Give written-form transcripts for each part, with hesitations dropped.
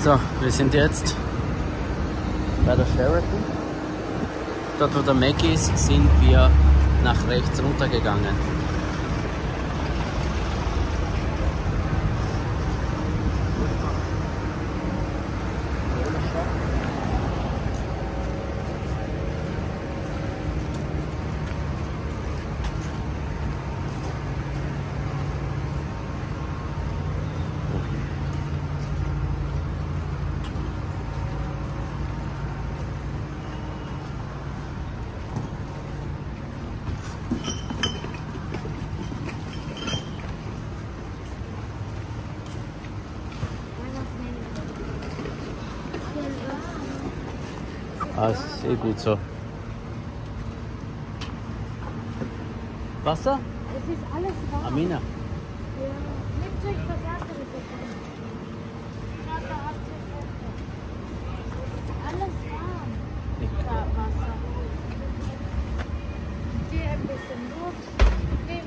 So, wir sind jetzt bei der Sheraton. Dort wo der Mac ist, sind wir nach rechts runtergegangen. Ah, es ist eh gut so. Wasser? Es ist alles warm. Amina. Ja. Nehmt euch was anderes davon. Vater hat es ist alles warm. Da Wasser. Hier ein bisschen Luft. Nimm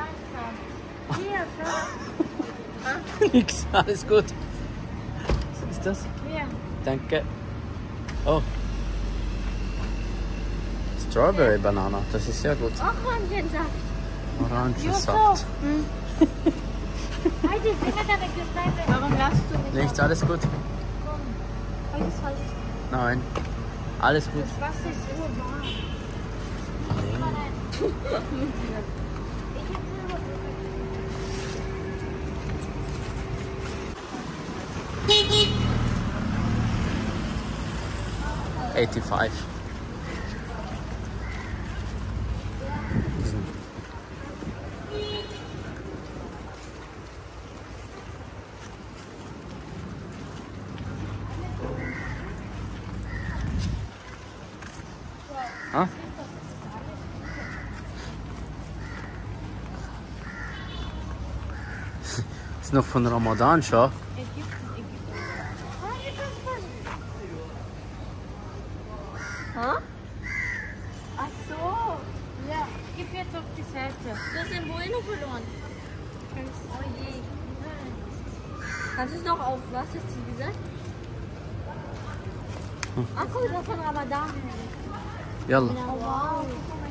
langsam. Hier, schau. Nix, alles gut. Was ist das? Hier. Danke. Oh. Strawberry Banana, das ist sehr gut. Orangensaft. Orangensaft. Halt die Finger da weg, das bleibt. Warum lachst du nicht? Nichts, alles gut. Komm. Halt. Nein. Alles gut. Das Wasser ist urwarm. Nee. 85. Ah? Ist noch von Ramadan schon. Ach so. Ja, gib jetzt auf die Seite. Du hast den Bueno verloren. Oh je. Kannst du es noch auf was hast du gesagt? Ach guck, das von Ramadan. Yalla. Wow.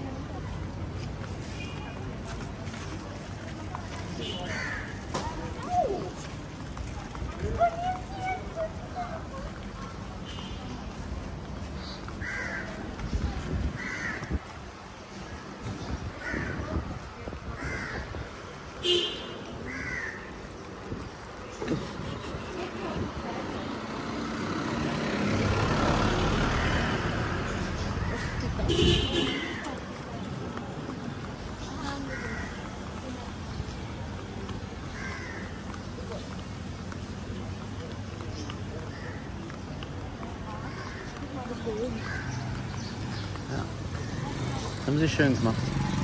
Ja. Haben sie schön gemacht.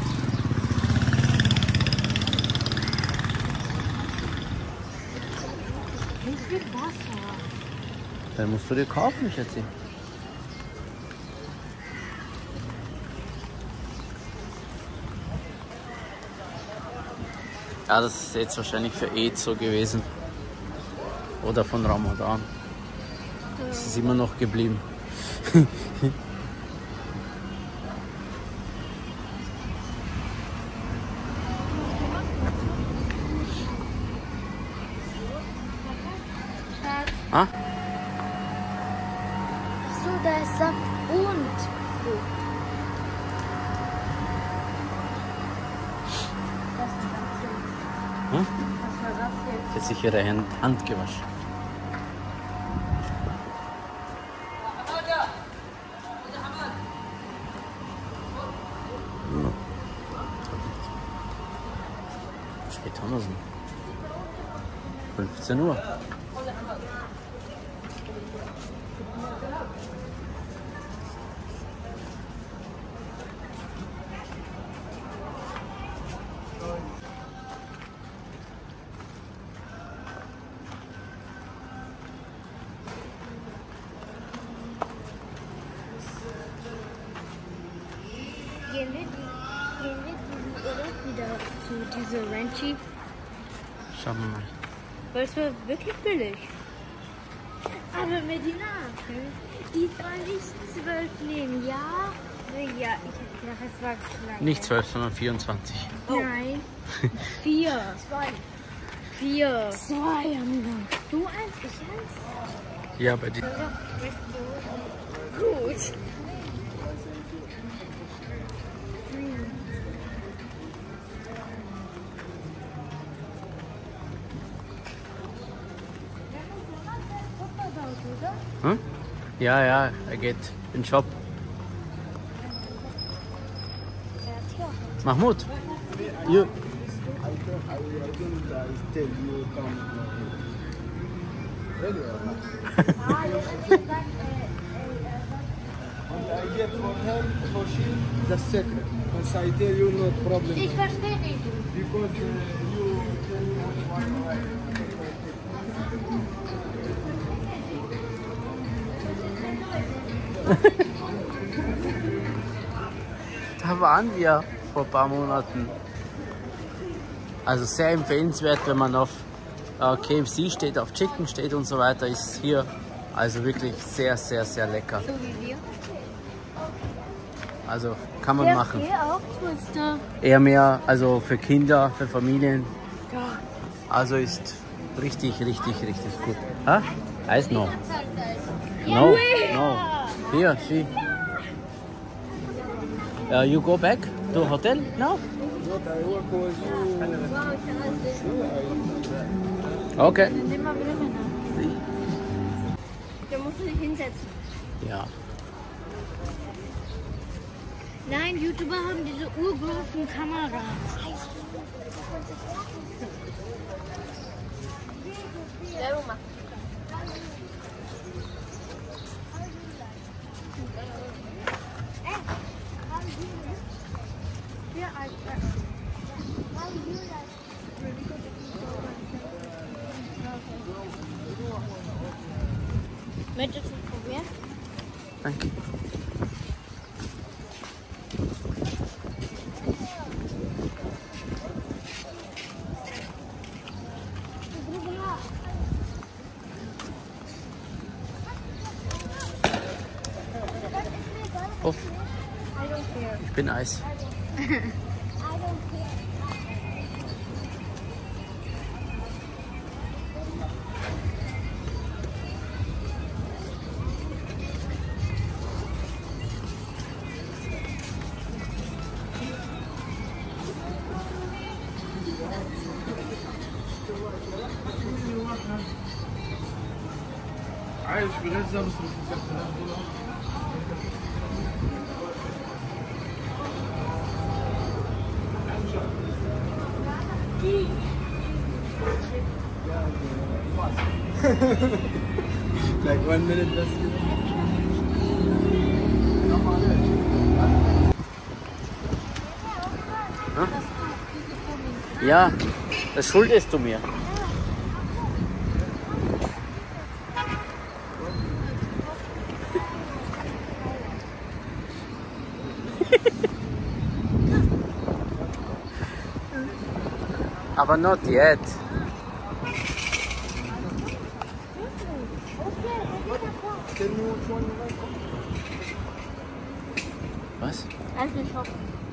Wie viel Wasser? Dann musst du dir kaufen, Schätzi. Ja, das ist jetzt wahrscheinlich für Eid so gewesen. Oder von Ramadan. Das ist immer noch geblieben. Ah? So, da ist Saft und Frucht. Hm? Was war das jetzt? Jetzt sich ihre Hand gewaschen. Wie spät haben wir es denn? 15 Uhr. Gehen wir diesen Urlaub wieder zu dieser Ranchi? Schauen wir mal. Weil es war wirklich billig. Aber Medina, diesmal nicht 12 nehmen, ja? Ja, ich hätte gedacht, es war klein. Nicht 12, sondern 24. Oh. Nein. 4. 4. 2 haben wir. Du eins, ich eins? Ja, bei dir. Gut. Hm? Ja, ja, er geht in den Shop. Mahmoud, you. I get for him, for she, the secret. Once I tell you, no problem. Ich verstehe dich. Because you tell me why. Da waren wir vor ein paar Monaten. Also sehr empfehlenswert, wenn man auf KFC steht, auf Chicken steht und so weiter, ist hier also wirklich sehr, sehr, sehr lecker. So wie wir. Also kann man machen. Hier auch Twister. Eher mehr, also für Kinder, für Familien. Also ist richtig, richtig, richtig gut. Huh? Eis no. No, no. Here, see. You go back to hotel now? Okay. Dann sind wir wieder Männer. Da musst du dich hinsetzen. Ja. Nein, YouTuber haben diese urgroßen Kameras. Möchtest du probieren? Danke. Uff. Ich bin Eis. عايش في غزة بس like 1 minute بس Ja, das schuldest du mir. Aber not yet. Was? Eisbischof.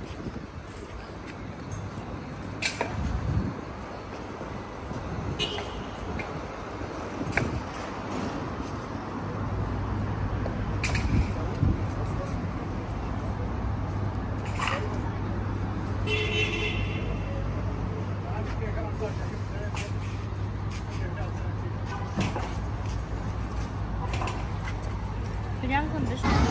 Wie langsam bist du?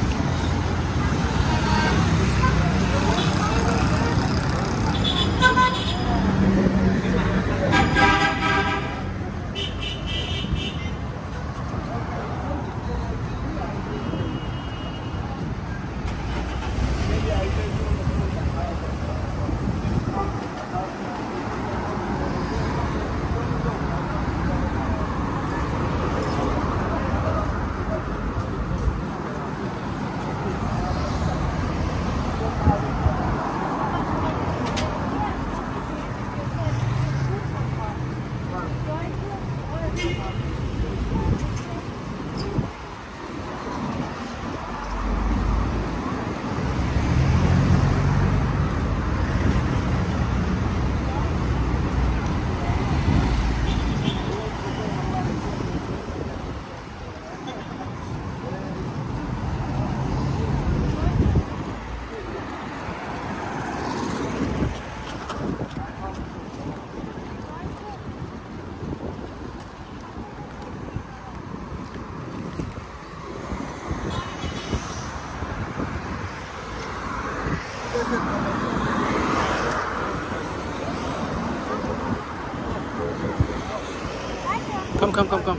Komm, komm, komm, komm.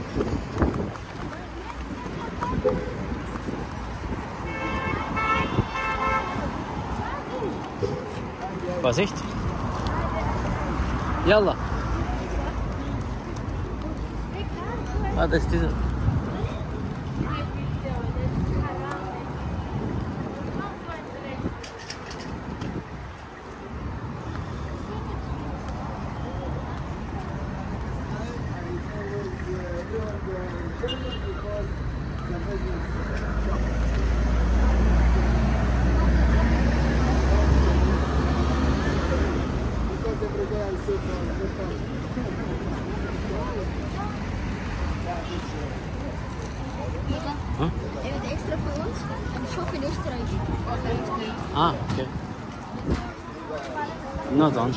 Vorsicht. Yalla. Ah, das ist dieser. Er wird extra für uns einen Shop in Österreich eröffnen. Ah, okay. Na dann.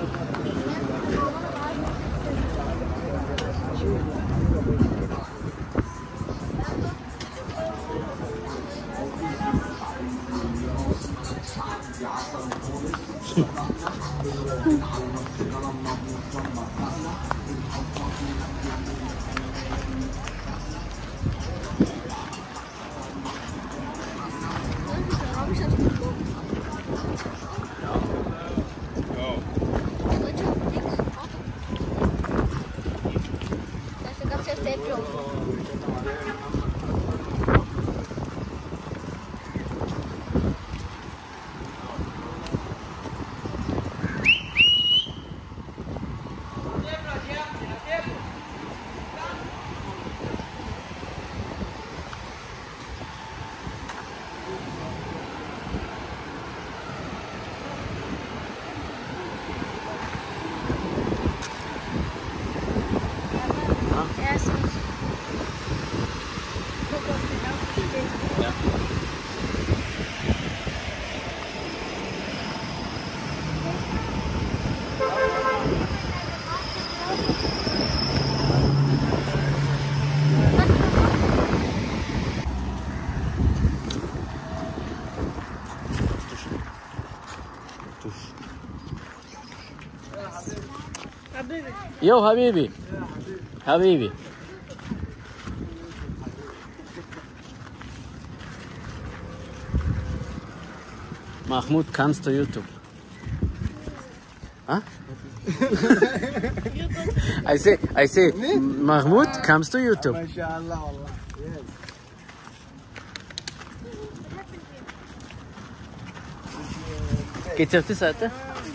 Yo, Habibi. Habibi. Mahmoud, kannst du YouTube? Huh? I say, Mahmoud, kannst du YouTube? MashaAllah, wallah. Yes. Geht's auf die Seite?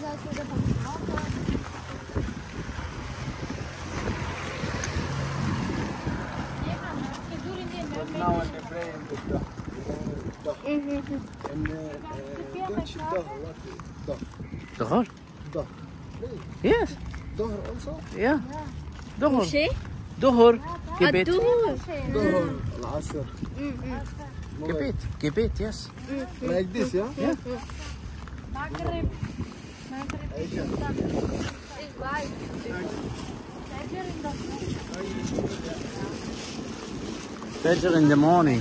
Now when they pray in the duh. And Dutch duh, what is duh? Dohor? Duh. Yes. Duh also? Yeah. Dohor. Moschee? Dohor. Gebet. Duh, al-Asr. Gebet. Gebet, yes. Like this, yeah? Yeah. Maghrib. Aisha. Is white. Better in the morning.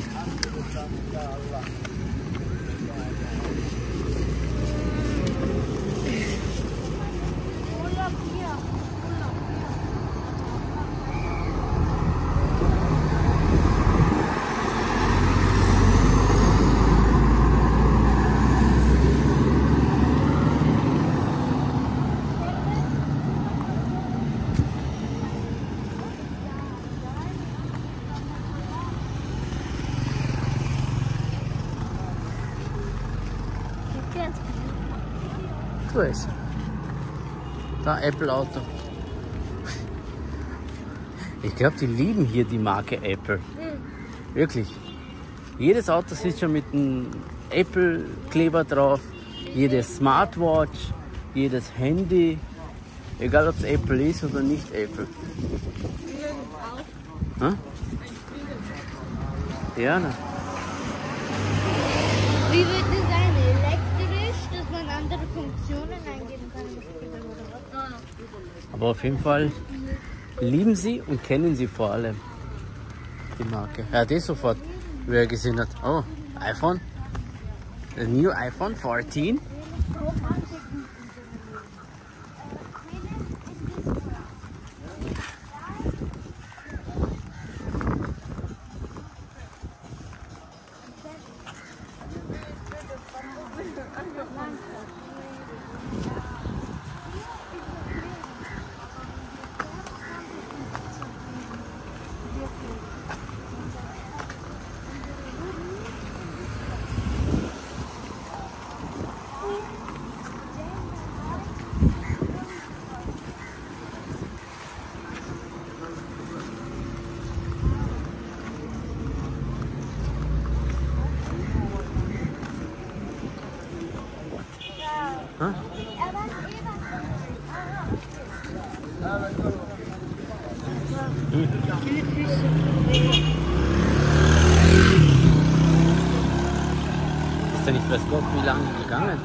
Tu es. Da Apple Auto. Ich glaube, die lieben hier die Marke Apple. Wirklich. Jedes Auto sitzt schon mit einem Apple-Kleber drauf. Jedes Smartwatch, jedes Handy. Egal ob es Apple ist oder nicht Apple. Hm? Ja, ne? Wie wird es sein? Elektrisch, dass man andere Funktionen eingeben kann? Aber auf jeden Fall lieben sie und kennen sie vor allem die Marke. Er hat eh sofort, wie er gesehen hat, oh, iPhone, the new iPhone 14. Ist ja nicht weiß Gott wie lange gegangen?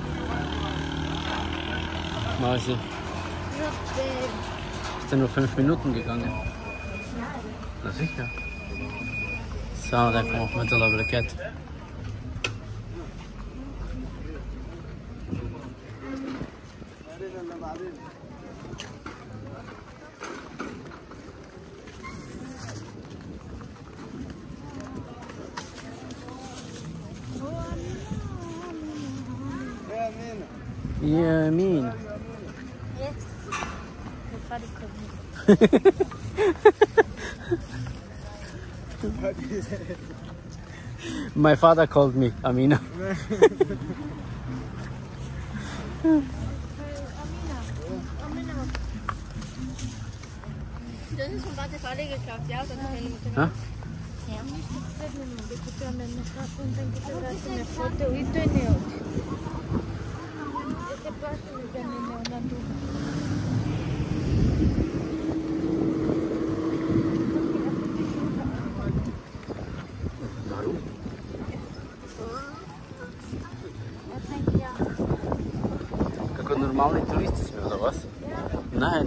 Mausi. Ist ja nur 5 Minuten gegangen. Na sicher. So, dann kommen wir mit der Blackett. Yeah, mean. Yes. My father called me Amina. Das ist von Bad Falle geklappt, ja? Huh? Warum? Kein normaler Tourist ist mehr, oder was? Nein.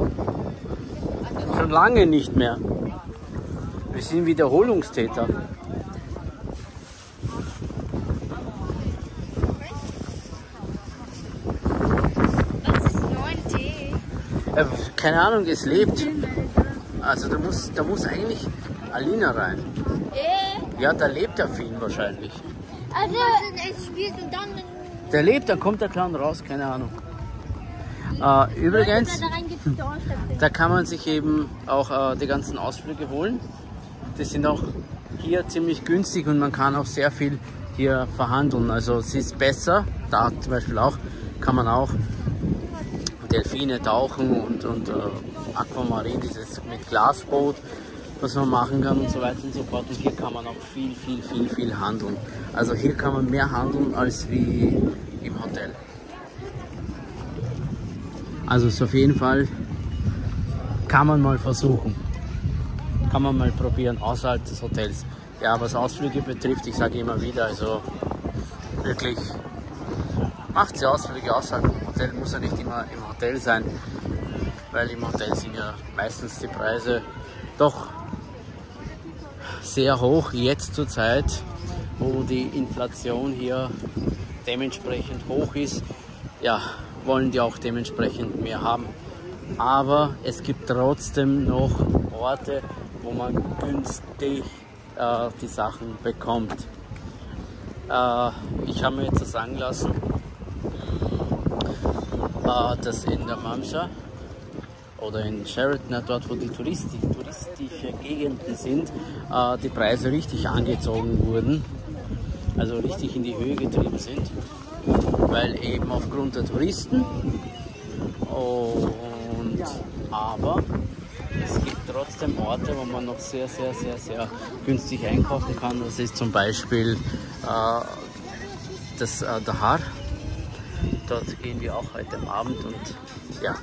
Schon lange nicht mehr. Wir sind Wiederholungstäter. Was ist 9T? Keine Ahnung, es lebt. Also da muss eigentlich Alina rein. Ja, da lebt der Film wahrscheinlich. Also, es spielt und dann... Der lebt, dann kommt der Clown raus, keine Ahnung. Übrigens, da kann man sich eben auch die ganzen Ausflüge holen. Die sind auch hier ziemlich günstig und man kann auch sehr viel hier verhandeln. Also es ist besser, da zum Beispiel auch, kann man auch Delfine tauchen und Aquamarin, dieses mit Glasboot, was man machen kann und so weiter und so fort. Und hier kann man auch viel handeln. Also hier kann man mehr handeln als wie im Hotel. Also ist auf jeden Fall, kann man mal versuchen. Kann man mal probieren außerhalb des Hotels. Ja, was Ausflüge betrifft, ich sage immer wieder, also wirklich, macht die Ausflüge außerhalb vom Hotel, muss ja nicht immer im Hotel sein, weil im Hotel sind ja meistens die Preise doch sehr hoch, jetzt zur Zeit, wo die Inflation hier dementsprechend hoch ist, ja, wollen die auch dementsprechend mehr haben. Aber es gibt trotzdem noch Orte, wo man günstig die Sachen bekommt. Ich habe mir jetzt sagen lassen, dass in der Mamsha oder in Sheraton, dort wo die touristische Gegenden sind, die Preise richtig angezogen wurden, also richtig in die Höhe getrieben sind, weil eben aufgrund der Touristen. Aber es gibt trotzdem Orte, wo man noch sehr günstig einkaufen kann. Das ist zum Beispiel das Dahar. Dort gehen wir auch heute am Abend und ja.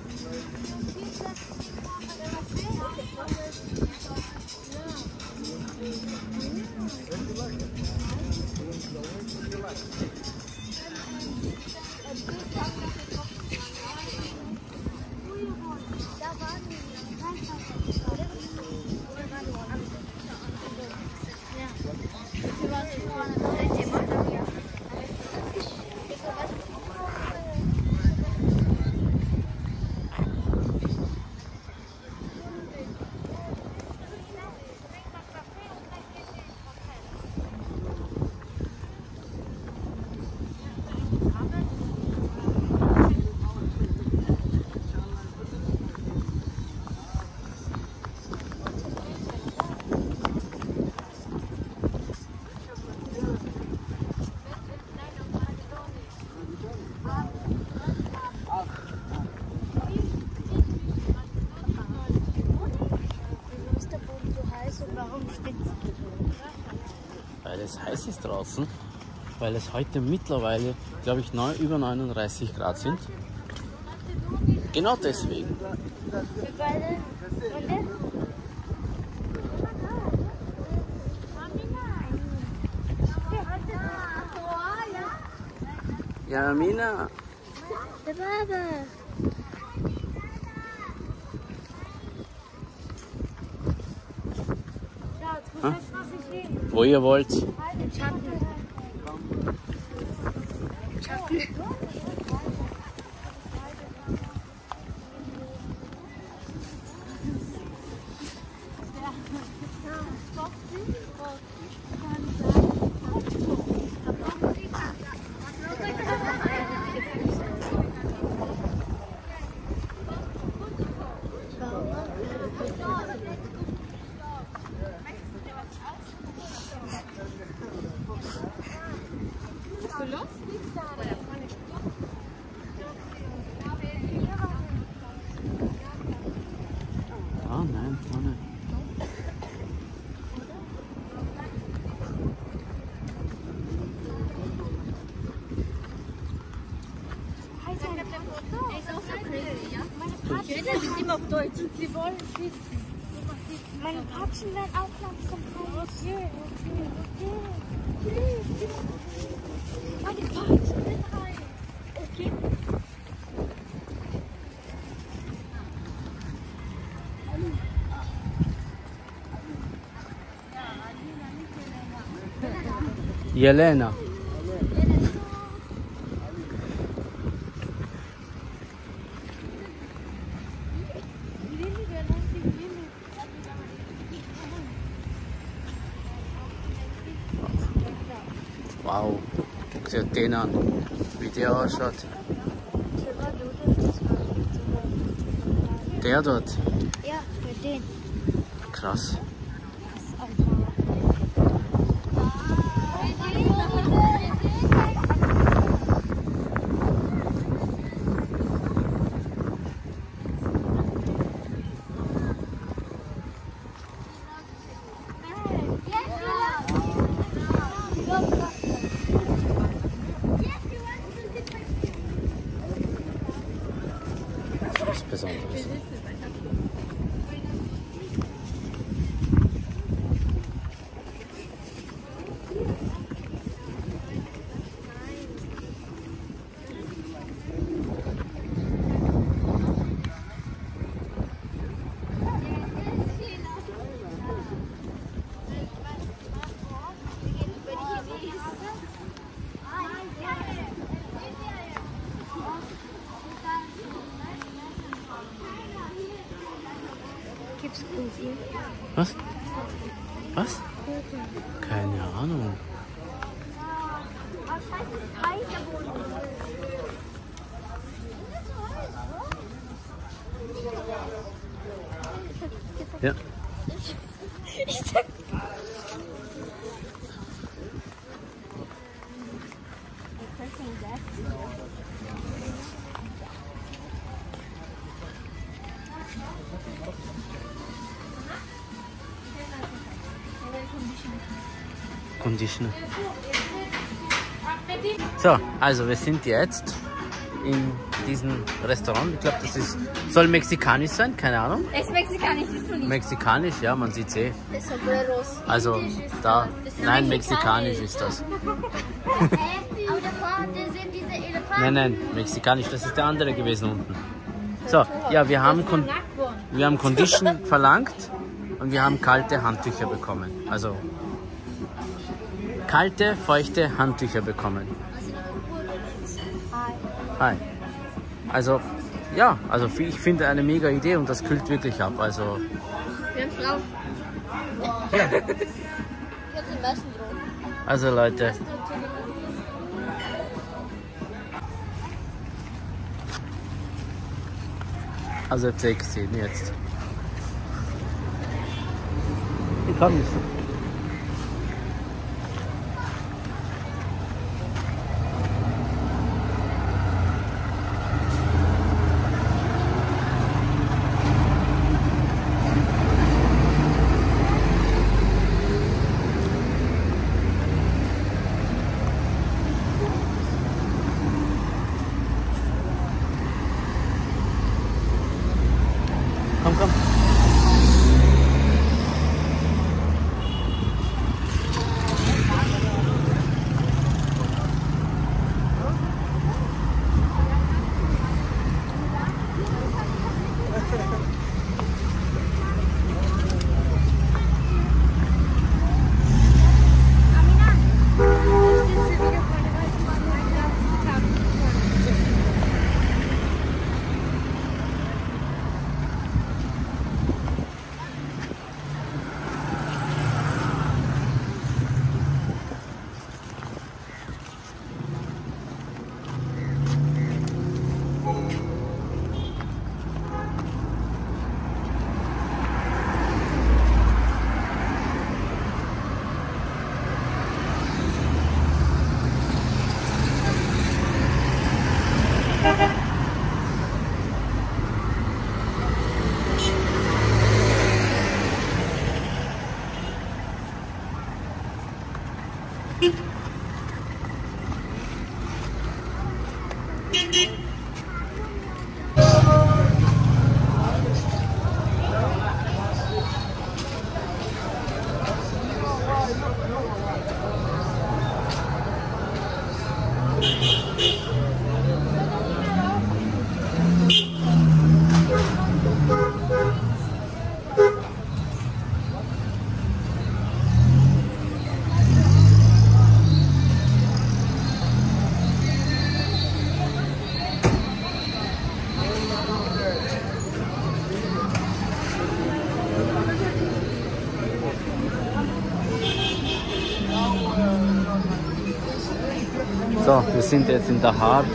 Weil es heiß ist draußen, weil es heute mittlerweile, glaube ich, über 39 Grad sind. Genau deswegen. Wir beide. Und der? Ja, Amina. Der Baba. Hm? Wo ihr wollt. Ah, nein, vorne. Immer auf Deutsch. Sie wollen schießen. Meine Patschen werden auch langsam heiß. Meine Patschen sind heiß. Okay. Jelena. Wow, guck dir den an, wie der ausschaut. Der dort? Ja, für den. Krass. Was Besonderes. Gibt's Kuchen? Was? Was? Keine Ahnung. Ja. Conditioner. So, also wir sind jetzt in diesem Restaurant. Ich glaube, soll mexikanisch sein, keine Ahnung. Es ist mexikanisch, ist du nicht. Mexikanisch, ja, man sieht eh. Es ist Sombreros. Also da, nein, mexikanisch ist das. Aber davor sind diese Elefanten. Nein, mexikanisch, das ist der andere gewesen unten. So, ja, wir haben Condition verlangt und wir haben kalte Handtücher bekommen. Also kalte, feuchte Handtücher bekommen. Hi. Also, ja, also ich finde eine mega Idee und das kühlt wirklich ab. Also, Wir haben es drauf. Ich hab den Messen drauf. also Leute. Also jetzt 16 jetzt. Ich kann nicht. So, wir sind jetzt in Dahab.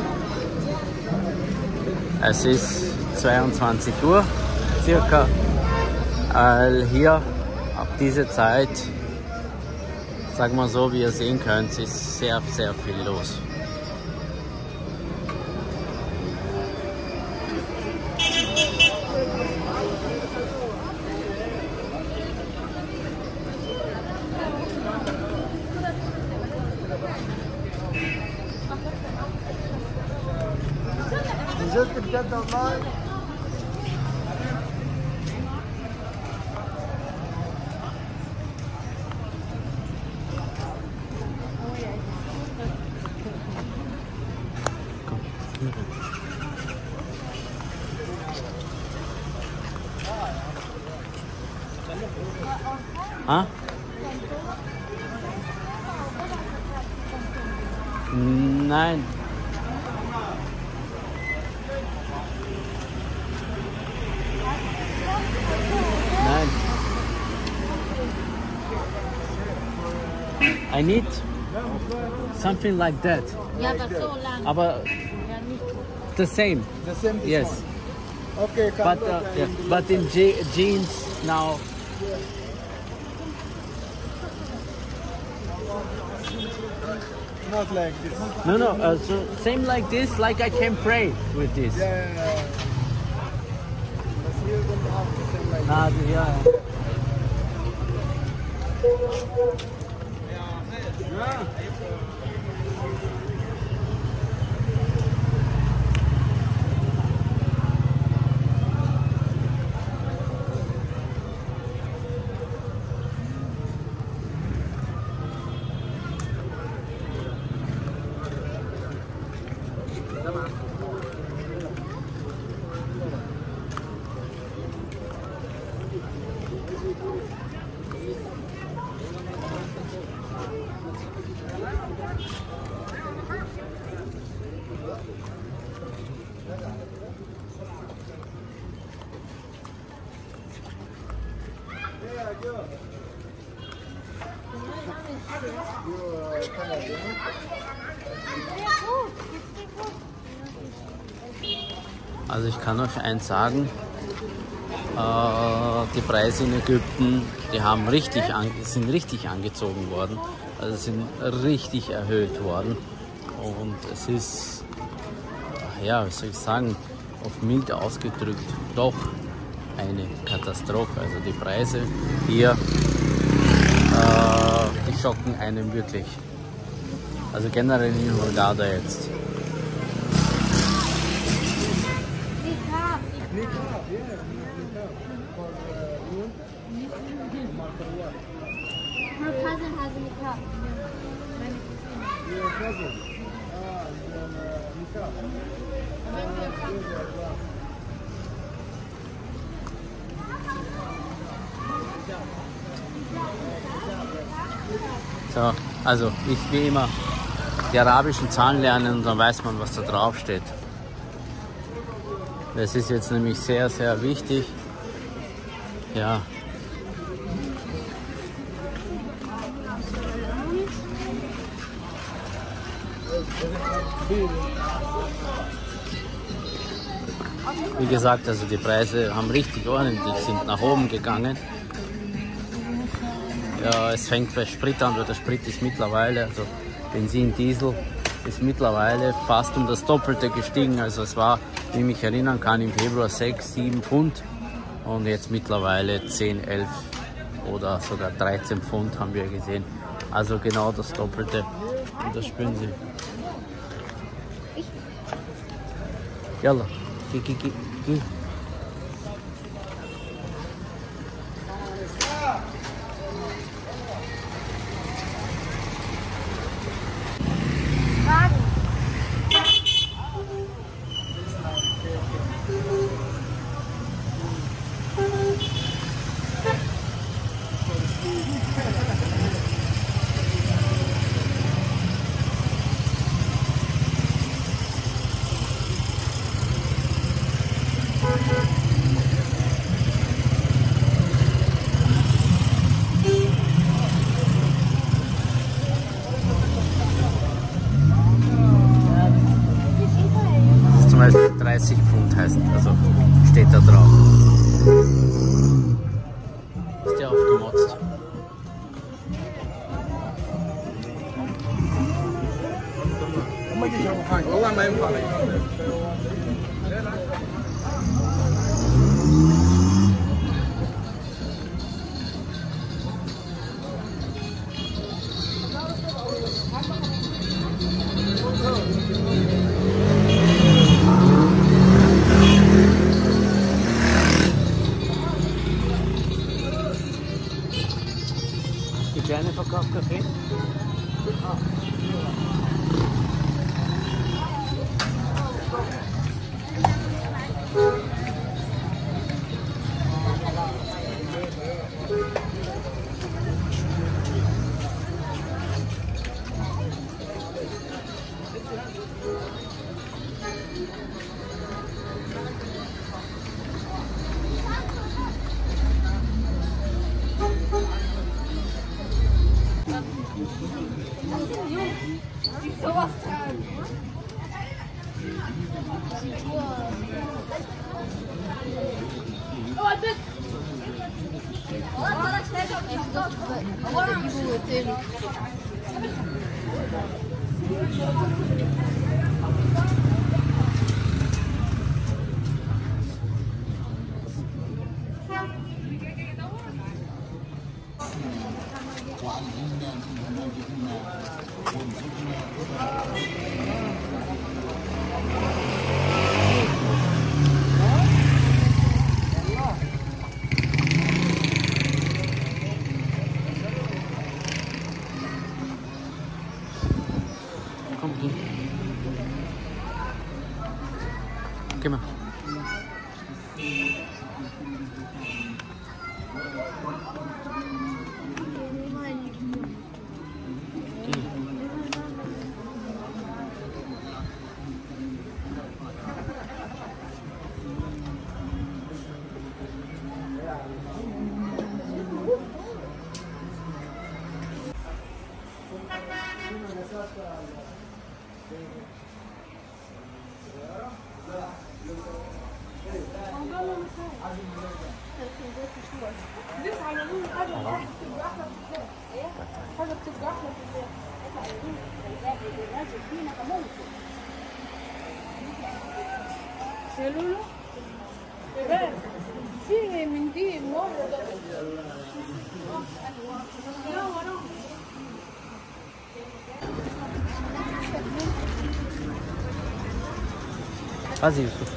Es ist 22 Uhr circa. Hier ab dieser Zeit, sagen wir so, wie ihr sehen könnt, ist sehr, sehr viel los. Ah? Nein. Nein. I need something like that. Ja, aber so lang. Aber Ja, nicht so. the same. The same this Yes. one. Okay, come But look, yeah, and but in jeans now. not like this. No. So same like this. Like I can pray with this. Yeah. But you don't have the same like Ah, yeah. Also ich kann euch eins sagen, die Preise in Ägypten, die sind richtig angezogen worden, also sind richtig erhöht worden und es ist, ja, wie soll ich sagen, auf mild ausgedrückt, doch eine Katastrophe. Also die Preise hier, die schocken einen wirklich. Also generell in Hurghada jetzt. Her cousin has a niqab. your cousin. Nikah. So, also ich wie immer die arabischen Zahlen lernen und dann weiß man, was da drauf steht. Das ist jetzt nämlich sehr, sehr wichtig. Ja. Wie gesagt, also die Preise haben richtig ordentlich, sind nach oben gegangen. Ja, es fängt bei Sprit an, weil der Sprit ist mittlerweile, also Benzin, Diesel, ist mittlerweile fast um das Doppelte gestiegen. Also es war, wie ich mich erinnern kann, im Februar 6, 7 Pfund und jetzt mittlerweile 10, 11 oder sogar 13 Pfund haben wir gesehen. Also genau das Doppelte und das spüren Sie. Yalla, geh. Sterne verkauft Kaffee? Sowas tragen. Komm, geh. Geh mal. يا لولو شباب في منديل مرة لا وراه Vas-y, Youssouf.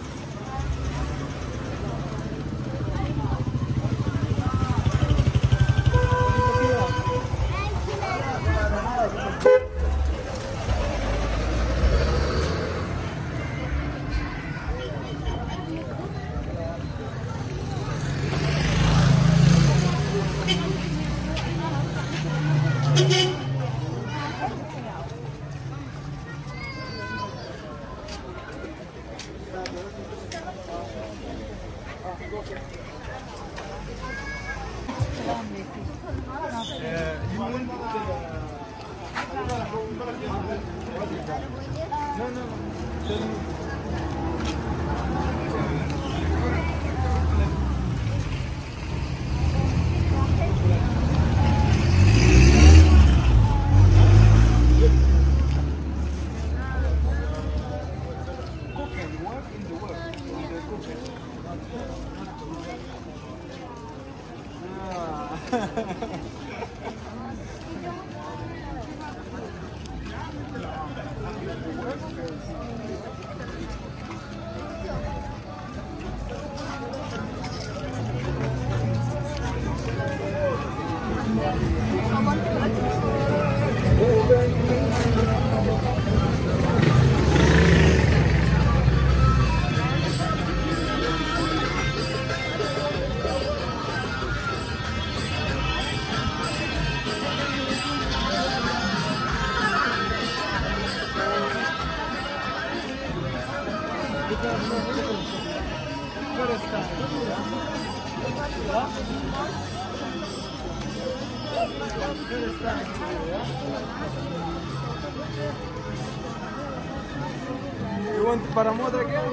You want paramotor again?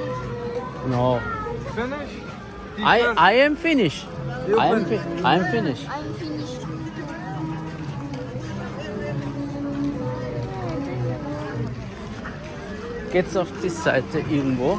No. Finish? I am finished. You I am finish. I am finished. I'm finished. Geht's auf die Seite irgendwo?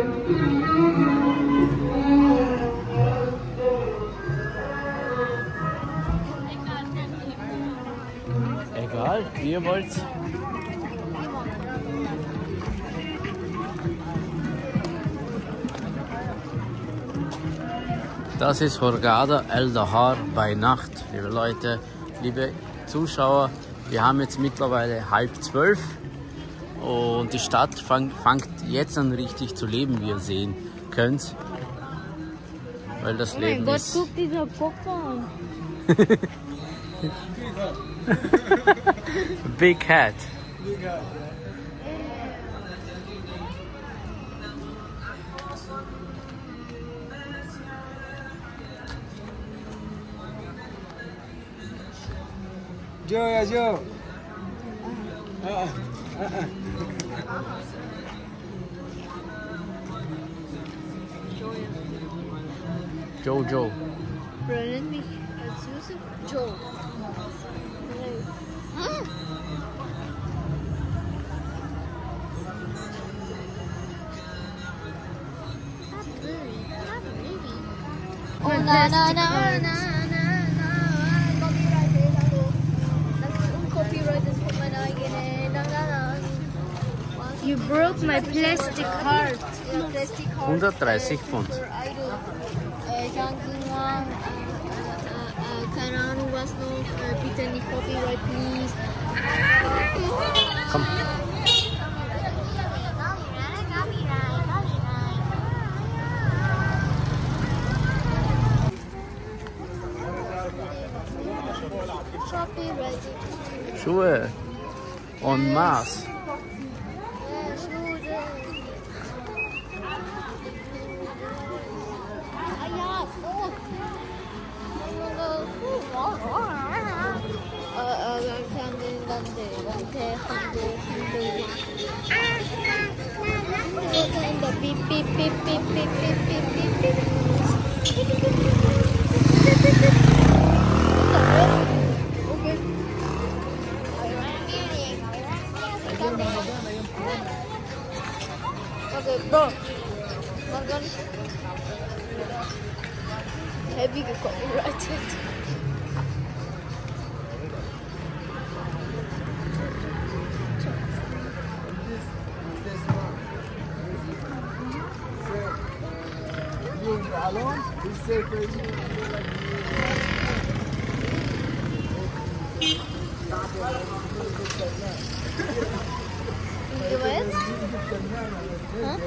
Egal, wie ihr wollt. Das ist Hurghada El Dahar bei Nacht, liebe Leute, liebe Zuschauer. Wir haben jetzt mittlerweile 11:30 und die Stadt fängt jetzt an richtig zu leben, wie ihr sehen könnt. Weil das Leben ist... Guck dieser Pokémon. Big Cat. Joe, yeah, Joe. Jojo. Nenn mich als Yusuf Joe. Oh, na, na, na, na, na, na. Copyright ist von meiner eigenen. Na, na, na. You broke my plastic heart. Ja, Plastic Heart. 130 Pfund. Für Idol. Junkie Wang. Keine Ahnung was noch. Bitte nicht Copyright, please. Komm. Copyright. Schuhe. En masse. Beep, beep, beep, beep, beep, beep, beep, beep, okay. Okay, bro. Makan. Heavy copyrighted. Alone, he's safe. Gimana? Hah?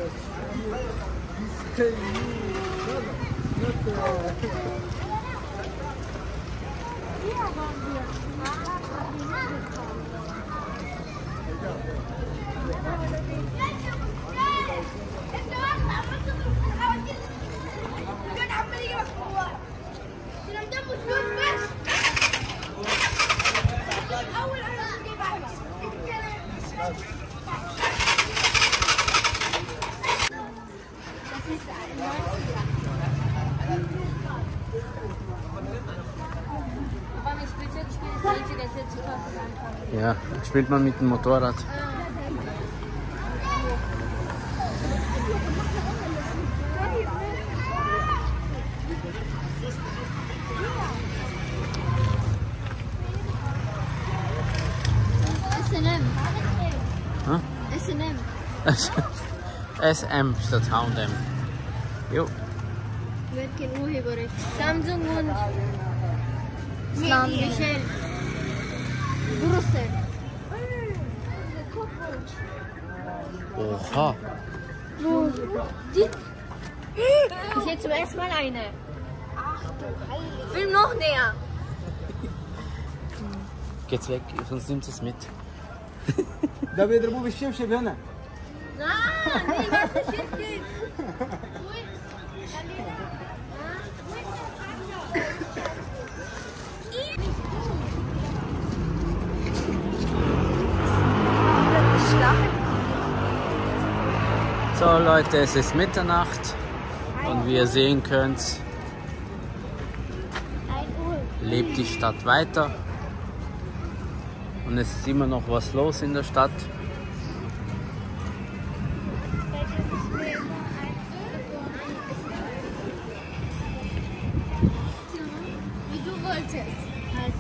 Ja, spielt man mit dem Motorrad. S&M. Hm? S&M. SM statt H&M. Jo. Wird kein Urheberrecht. Samsung und Islam. Michelle. Brüssel. Oha. Ich hätte zum ersten Mal eine. Film noch näher. Geht's weg, sonst nimmt es mit. ده بيضربوه بالشبشب هنا. Nein, was ist jetzt? So Leute, es ist Mitternacht und wie ihr sehen könnt, lebt die Stadt weiter und es ist immer noch was los in der Stadt. Test. Halt.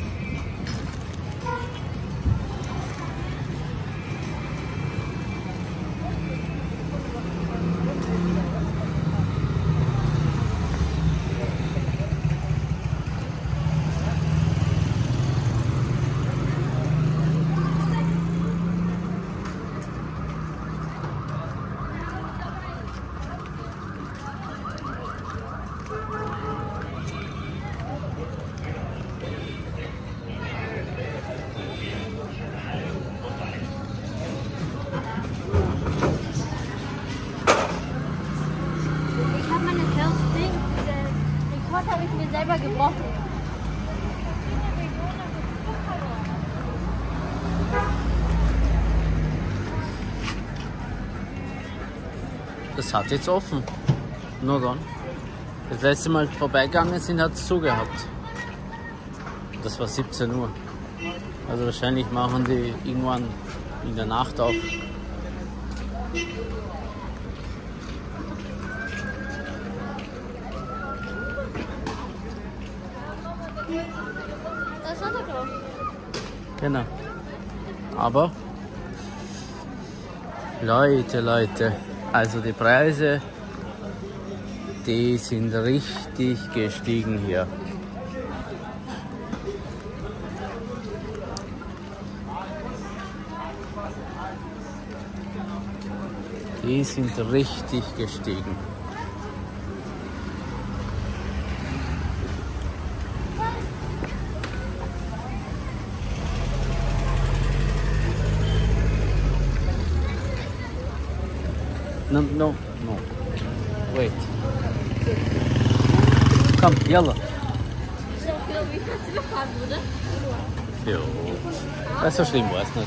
Habe ich mir selber gebrochen. Das hat jetzt offen. Nur dann. Das letzte Mal vorbeigegangen sind, hat es zugehabt. Das war 17 Uhr. Also wahrscheinlich machen die irgendwann in der Nacht auf. Das hat er doch. Genau. Aber Leute, also die Preise, die sind richtig gestiegen hier. Die sind richtig gestiegen. No. Wait. Komm, yalla. Ich glaube, wie fast überfahren wurde. Jo. Das ist so schlimm, war es nicht.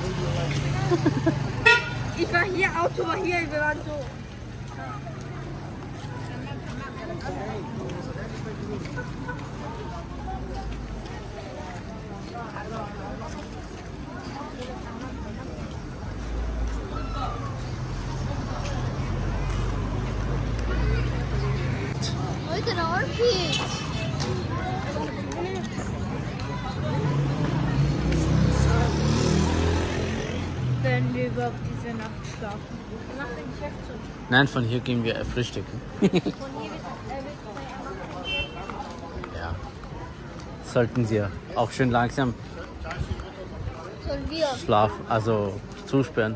Ich war hier, Auto war hier, wir waren so. Leute, der Orchid. Wenn wir überhaupt diese Nacht schlafen. Nach dem Geschäftszug. Nein, von hier gehen wir frühstücken. Von hier wird Ja. Sollten Sie auch schön langsam Sollen wir? schlafen, also zusperren.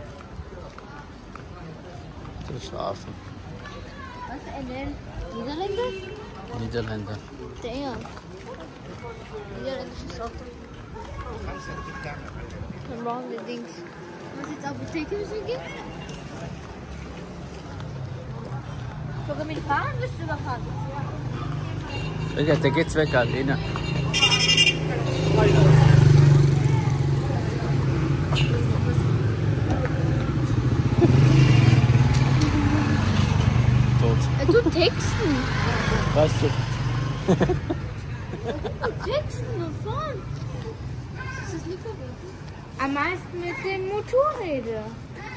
Zu schlafen. Was denn? Niederländer? Niederländer. Der. Niederländisches Auto. Dann brauchen wir Dings. Was jetzt Apotheke müssen gehen? sogar mit Fahren bist du überfahren. Ja, der geht's weg, Alina. Tot. Er tut Texten. Weißt du? Texten und fahren. Das ist nicht verboten. Am meisten mit den Motorrädern.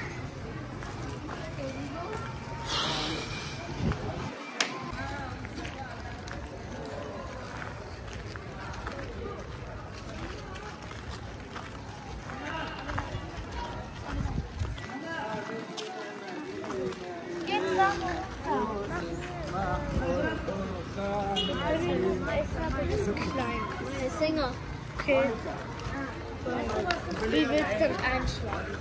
Der Sänger. Okay. Wie willst du denn einschlagen?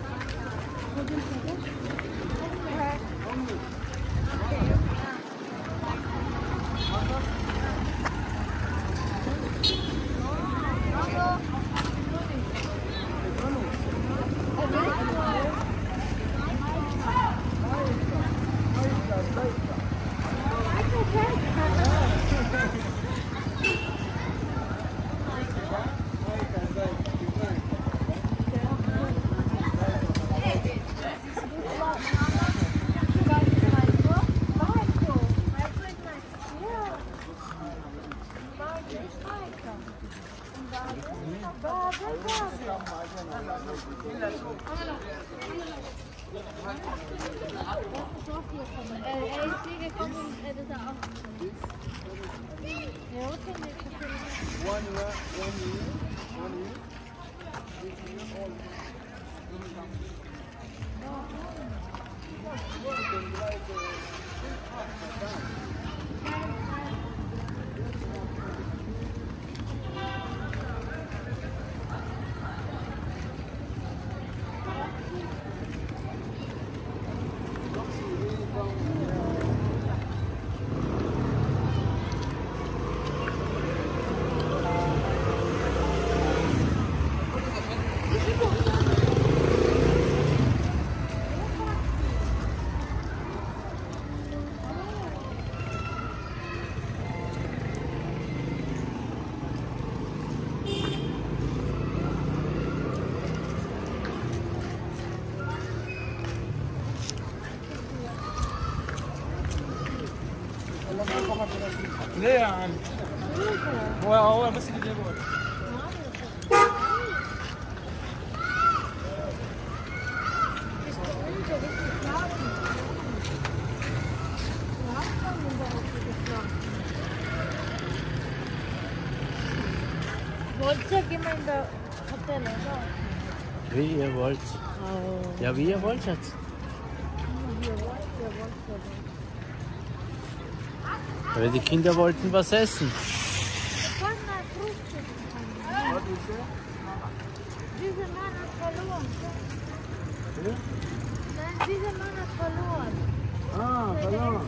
Er ist hier gekommen und das ist auch. ليه يا عم؟ هو بس اللي جابوه. Wollt gehen wir in der Hotel, oder? Wie ihr wollt. Ja, wie ihr wollt, Schatz. Aber die Kinder wollten was essen. Dieser Mann hat verloren. Nein, dieser Mann hat verloren. Ah, verloren.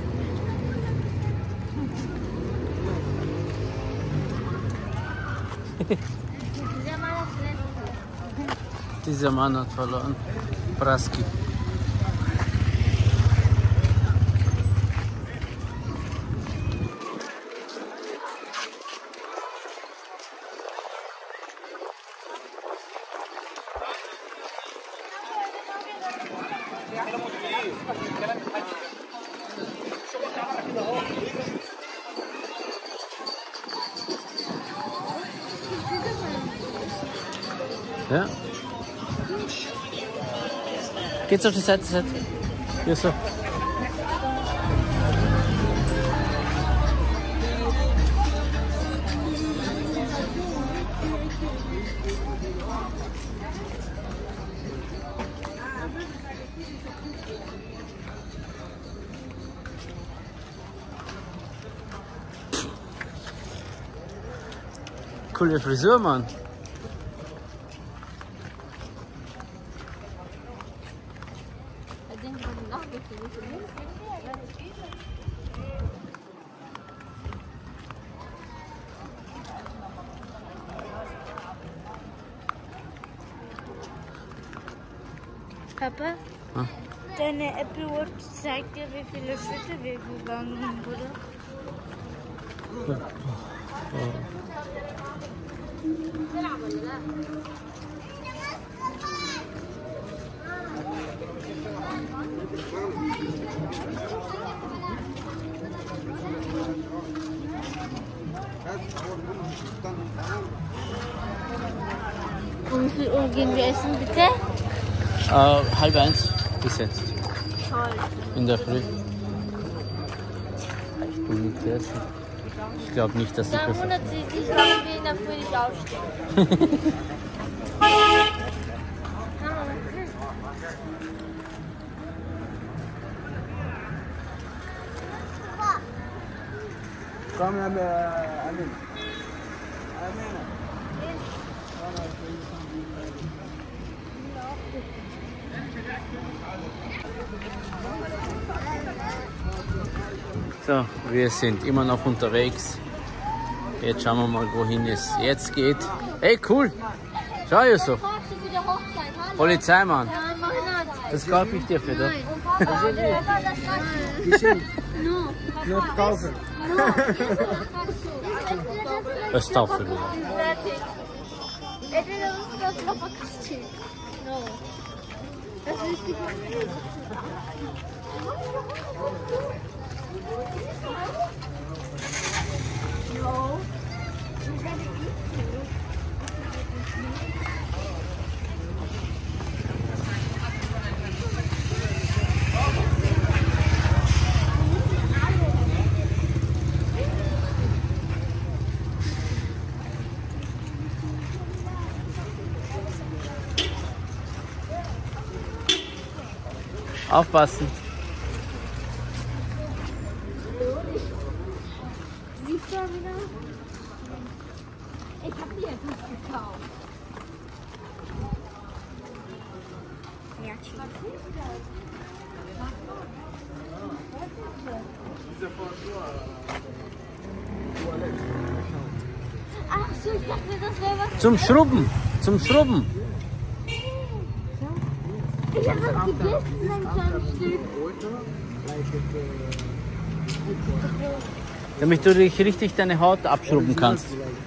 Dieser Mann hat verloren. Dieser Mann hat verloren. Praski. Ja. Geht's auf die Seite? Hier so. Coole Frisur, Mann. Papa, Ah. deine Apple Watch zeigt dir, wie viele Schritte wir gegangen sind, oder? Um wie viel Uhr gehen wir essen, bitte? 12:30 gesetzt. Toll. In der Früh. Ich bin nicht essen. Ich glaube nicht, dass ich Dann das. wundert sie sich, warum wir in der Früh nicht aufstehen. Komm, Amin. Amina. So, wir sind immer noch unterwegs. Jetzt schauen wir mal, wohin es jetzt geht. Hey, cool! Schau, Yusuf. Polizeimann. Das kaufe ich dir für dich. Geschenk. No. Nicht kaufen. Was ist das für dich? No. Das ist die No. Aufpassen. Siehst du wieder? Ich hab die jetzt nicht gekauft. Ja, ach so, ich dachte, das wäre was. Zum Schrubben. Zum Schrubben. Ich habe was gegessen, ein kleines Stück. Damit du dich richtig deine Haut abschrubben kannst.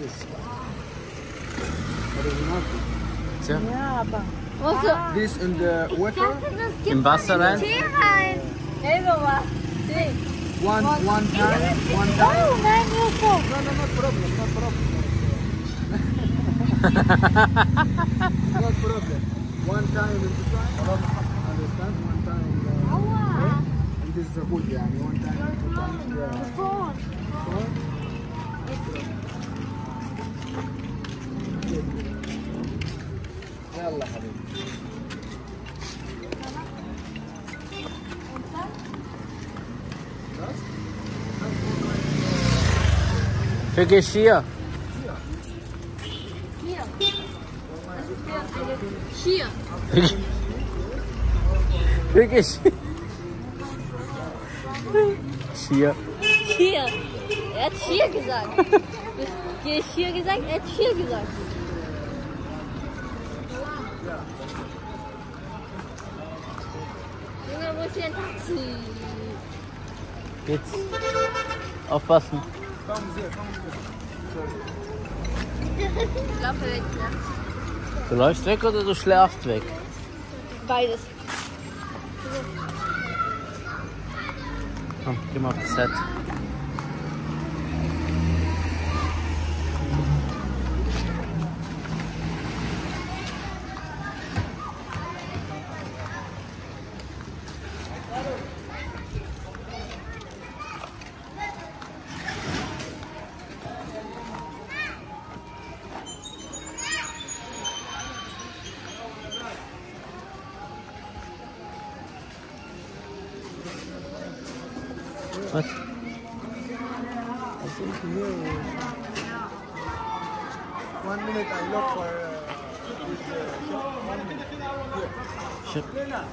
So. Also, This in the ich water. dachte, das gibt Im Wasser rein. Tee rein. Hey, Mama. One time. One time. Oh, nein, Joko. No, no problem. No problem. One time in the understand? One time. Aua. And this is a good يعني. One time. Yeah. Phone. يلا حبيبي. Für Geschirr. Hier. Für Geschirr. Geschirr. Hier. Er hat hier gesagt. Hier gesagt, er hat hier gesagt. Junge, wo ist hier ein Taxi? Jetzt. Aufpassen. Ich laufe weg, ne? Du läufst weg oder du schläfst weg? Beides. Komm, geh mal auf das Set. Was? One minute I look for this shop. 1 minute. Shit.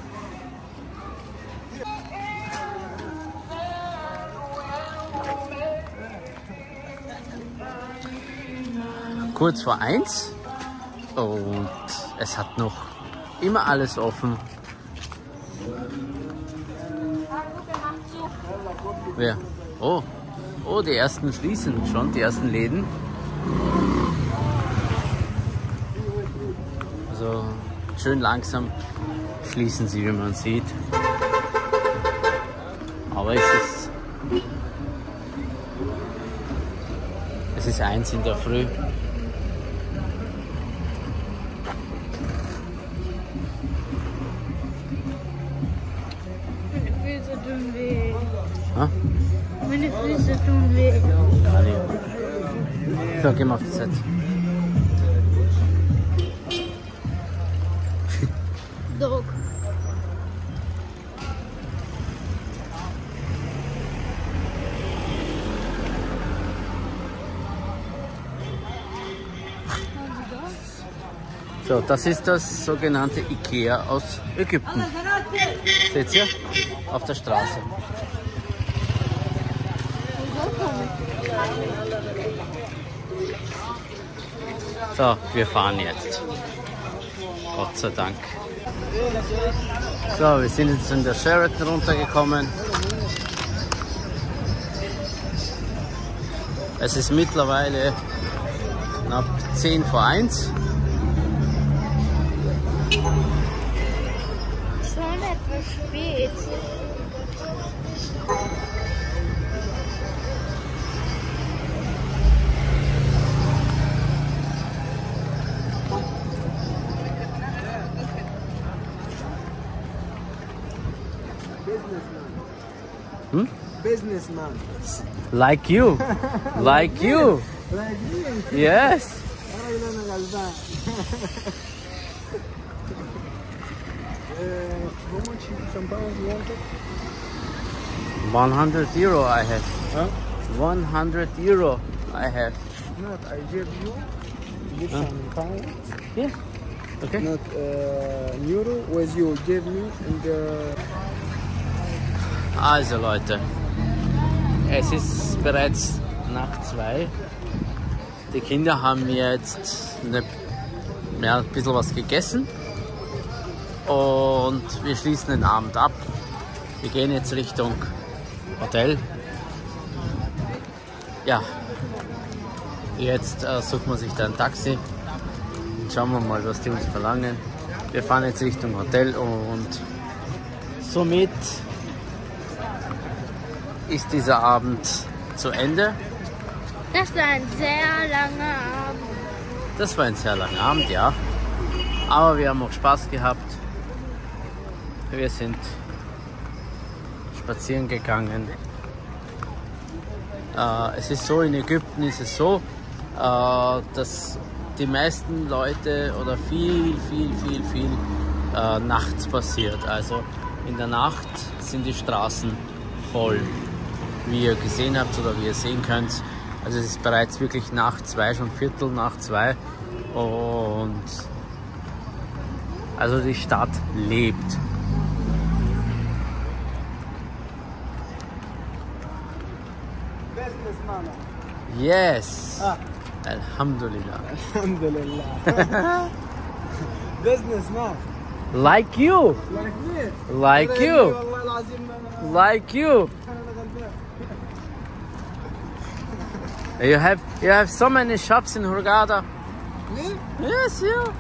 Kurz vor 1 und es hat noch immer alles offen. Wer? Oh, oh, die ersten schließen schon, die ersten Läden. Also schön langsam schließen sie, wie man sieht. Aber es ist 1 in der Früh. Meine Füße tun weh. Ha? Meine Füße tun weh. So, geh mal auf das Set. Druck. So, das ist das sogenannte Ikea aus Ägypten. Seht ihr? Auf der Straße. So, wir fahren jetzt. Gott sei Dank. So, wir sind jetzt in der Sheraton runtergekommen. Es ist mittlerweile knapp 10 vor 1. Schon etwas spät. Hm? Businessman. Like you. Like you. Like me. Yes. أنا غلبان. how much some pounds you wanted? 100 euro I have. Huh? 100 euro I have. Not, I gave you. Give some pounds. Yeah. Okay. Not euro, was you gave me and Also Leute, es ist bereits nach 2. Die Kinder haben jetzt ein bisschen was gegessen und wir schließen den Abend ab. Wir gehen jetzt Richtung Hotel. Ja, jetzt sucht man sich da ein Taxi. Schauen wir mal, was die uns verlangen. Wir fahren jetzt Richtung Hotel und somit ist dieser Abend zu Ende. Das war ein sehr langer Abend. Das war ein sehr langer Abend, ja. Aber wir haben auch Spaß gehabt. Wir sind spazieren gegangen. Es ist so, in Ägypten ist es so, dass die meisten Leute oder viel nachts passiert. Also in der Nacht sind die Straßen voll, wie ihr gesehen habt oder wie ihr sehen könnt. Also es ist bereits wirklich nach 2, schon Viertel nach 2 und also die Stadt lebt. businessman. Yes! Ah. Alhamdulillah. Alhamdulillah. Businessman. Like you! Like me. Like you! والله العظيم أنا Like you! غلبان. You have so many shops in Hurghada. Me? Yes, you.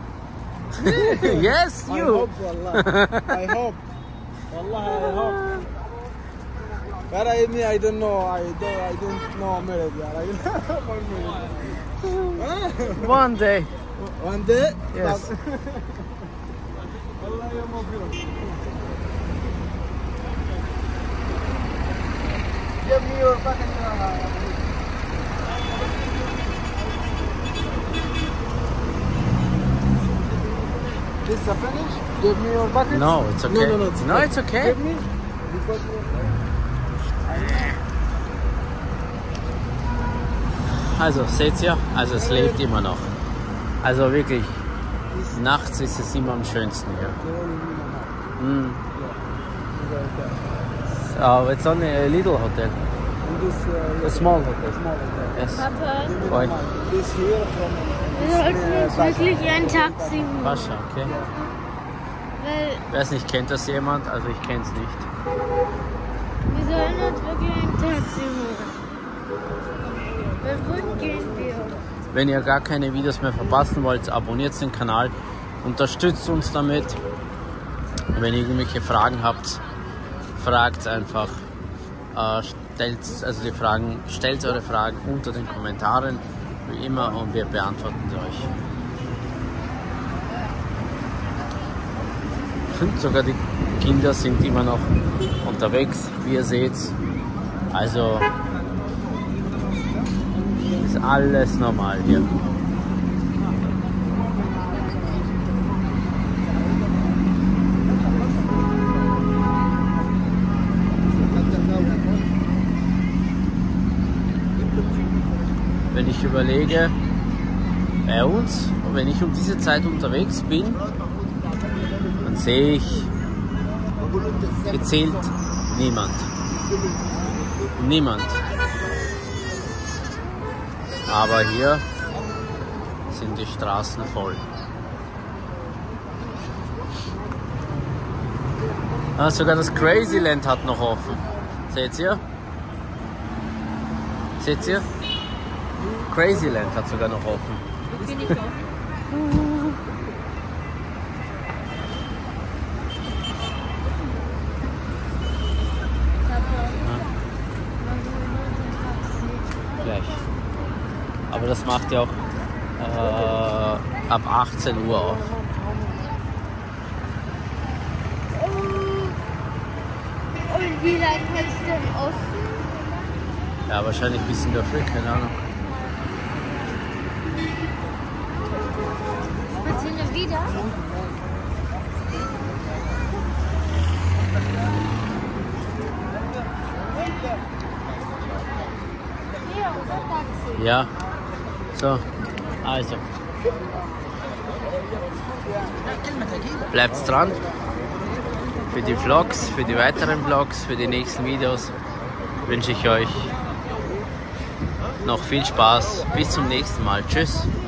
Yes, I you. hope والله. I hope. والله I hope. But I don't know. I don't know America. One day. One day. Yes. والله يوم مبروك. Give me your bucket. This is a finish? Give me your bucket. No, it's okay. No, It's okay. Give me. Because Also, seht ihr? Also, es lebt immer noch. Also wirklich, nachts ist es immer am schönsten hier. Mm. Oh, it's only a little hotel. A small hotel. Yes. Papa, Why? This here from wir sollten uns wirklich ein Taxi holen. Pascha, okay. Weil Wer es nicht kennt, das jemand? Also ich kenne es nicht. wir sollen uns wirklich ein Taxi holen. Weil wohin gehen wir? Wenn ihr gar keine Videos mehr verpassen wollt, abonniert den Kanal, unterstützt uns damit. Wenn ihr irgendwelche Fragen habt, fragt einfach, stellt eure Fragen unter den Kommentaren, wie immer, und wir beantworten sie euch. Und sogar die Kinder sind immer noch unterwegs, wie ihr seht. Also ist alles normal hier. Wenn ich überlege, bei uns, wenn ich um diese Zeit unterwegs bin, dann sehe ich gezählt niemand. Niemand. Aber hier sind die Straßen voll. Ah, sogar das Crazyland hat noch offen. Seht ihr? Seht ihr? Crazyland hat sogar noch offen. Bin ich offen? Gleich. Aber das macht ja auch ab 18 Uhr auf. Und wie lange ist denn offen? Ja, wahrscheinlich ein bisschen dafür, keine Ahnung. Was sind wir wieder? Ja, so, also. Bleibt dran für die Vlogs, für die weiteren Vlogs, für die nächsten Videos. Wünsche ich euch noch viel Spaß. Bis zum nächsten Mal. Tschüss.